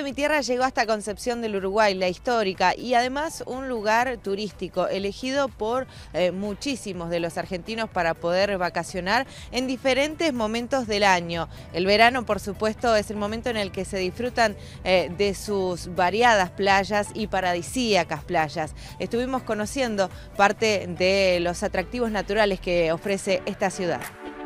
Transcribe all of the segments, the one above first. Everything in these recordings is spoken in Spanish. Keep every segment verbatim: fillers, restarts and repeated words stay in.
Mi Tierra llegó hasta Concepción del Uruguay, la histórica, y además un lugar turístico elegido por eh, muchísimos de los argentinos para poder vacacionar en diferentes momentos del año. El verano, por supuesto, es el momento en el que se disfrutan eh, de sus variadas playas y paradisíacas playas. Estuvimos conociendo parte de los atractivos naturales que ofrece esta ciudad.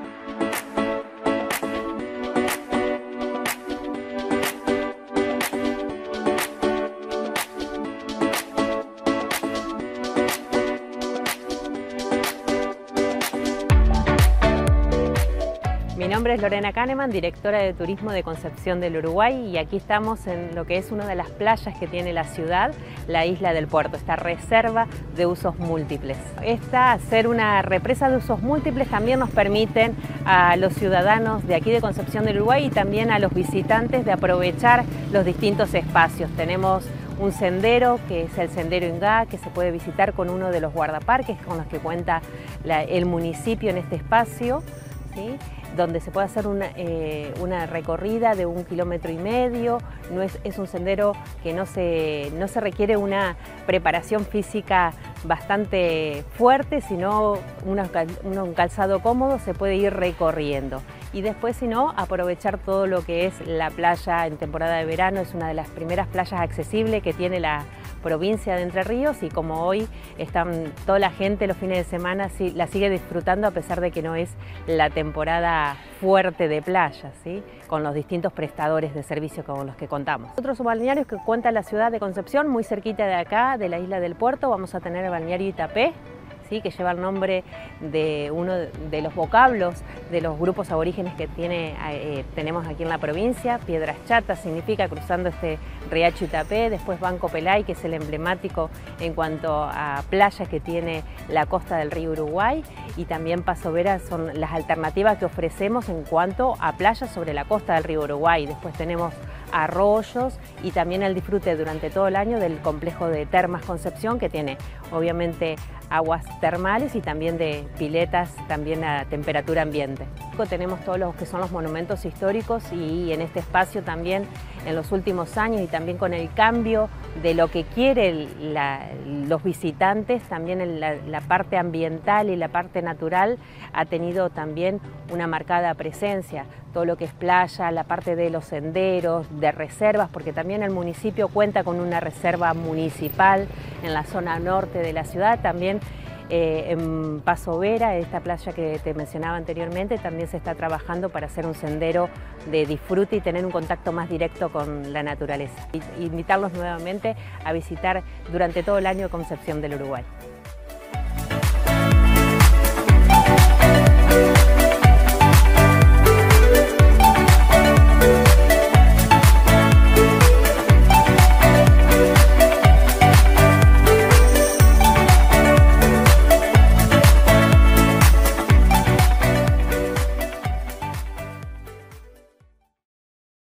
Mi nombre es Lorena Kahneman, directora de Turismo de Concepción del Uruguay, y aquí estamos en lo que es una de las playas que tiene la ciudad, la Isla del Puerto, esta reserva de usos múltiples. Esta, ser una represa de usos múltiples, también nos permiten a los ciudadanos de aquí de Concepción del Uruguay y también a los visitantes de aprovechar los distintos espacios. Tenemos un sendero que es el Sendero Ingá, que se puede visitar con uno de los guardaparques con los que cuenta la, el municipio en este espacio, ¿sí? Donde se puede hacer una, eh, una recorrida de un kilómetro y medio. No es, es un sendero que no se, no se requiere una preparación física bastante fuerte, sino una, un calzado cómodo, se puede ir recorriendo. Y después, si no, aprovechar todo lo que es la playa en temporada de verano. Es una de las primeras playas accesibles que tiene la provincia de Entre Ríos, y como hoy están toda la gente los fines de semana sí, la sigue disfrutando a pesar de que no es la temporada fuerte de playa, ¿sí? Con los distintos prestadores de servicios con los que contamos. Otros balnearios que cuenta la ciudad de Concepción, muy cerquita de acá, de la Isla del Puerto, vamos a tener el balneario Itapé, ¿sí? Que lleva el nombre de uno de los vocablos de los grupos aborígenes que tiene, eh, tenemos aquí en la provincia. Piedras Chatas significa cruzando este riacho Itapé. Después Banco Pelay, que es el emblemático en cuanto a playas que tiene la costa del río Uruguay, y también Paso Vera son las alternativas que ofrecemos en cuanto a playas sobre la costa del río Uruguay. Después tenemos arroyos y también el disfrute durante todo el año del complejo de Termas Concepción, que tiene obviamente aguas termales y también de piletas también a temperatura ambiente. Tenemos todos los que son los monumentos históricos, y en este espacio también en los últimos años, y también con el cambio de lo que quieren los visitantes, también la, la parte ambiental y la parte natural ha tenido también una marcada presencia. Todo lo que es playa, la parte de los senderos, de reservas, porque también el municipio cuenta con una reserva municipal en la zona norte de la ciudad. También eh, en Paso Vera, esta playa que te mencionaba anteriormente, también se está trabajando para hacer un sendero de disfrute y tener un contacto más directo con la naturaleza. Y, invitarlos nuevamente a visitar durante todo el año Concepción del Uruguay.